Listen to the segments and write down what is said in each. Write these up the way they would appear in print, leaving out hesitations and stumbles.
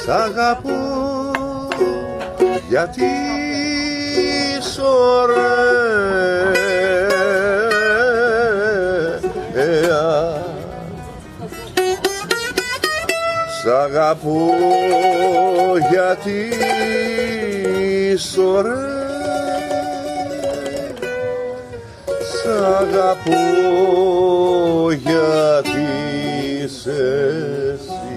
Σ' αγαπώ γιατί σ' ωραία. Σ' αγαπώ γιατί σ' ωραία. Σ' αγαπώ γιατί είσαι εσύ.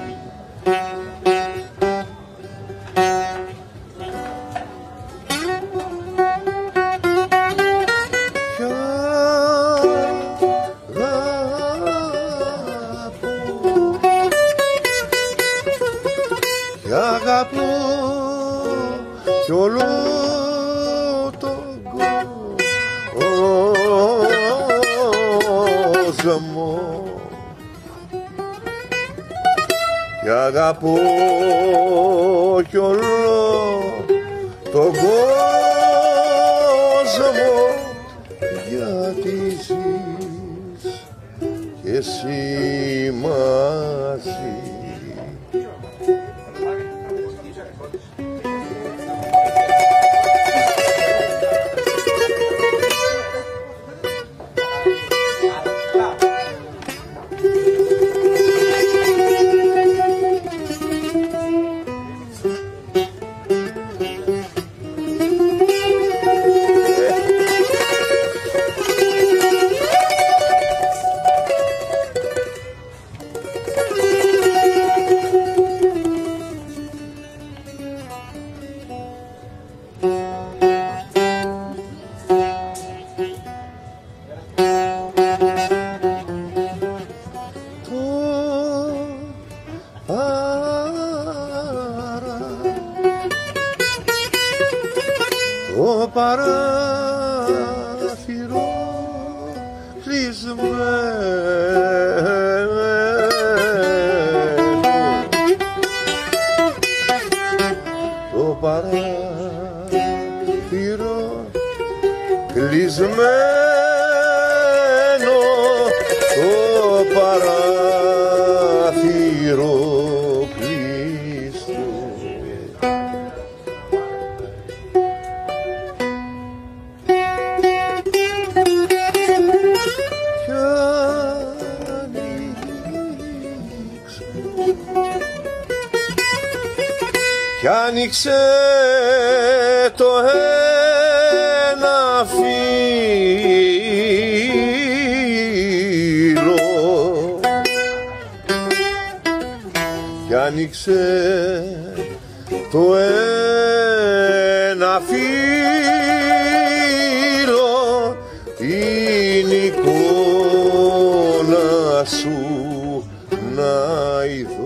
Κι αγαπώ κι όλο τον κόσμο. Κι αγαπώ κι όλο τον κόσμο, γιατί ζεις κι εσύ μαζί. Το παράθυρο κλεισμένο, το παράθυρο κλεισμένο, το παράθυρο κλειστό. Κι άνοιξε το ένα φύλλο, κι άνοιξε το ένα φύλλο, την εικόνα σου να ειδώ.